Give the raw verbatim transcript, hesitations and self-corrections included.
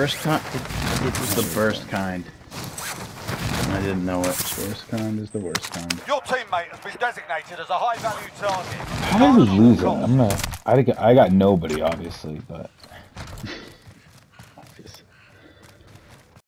worst kind. It, it was the burst kind. I didn't know it. Worst kind is the worst kind. Your teammate has been designated as a high-value target. How did we lose it? I'm gonna. I got. I got nobody, obviously, but.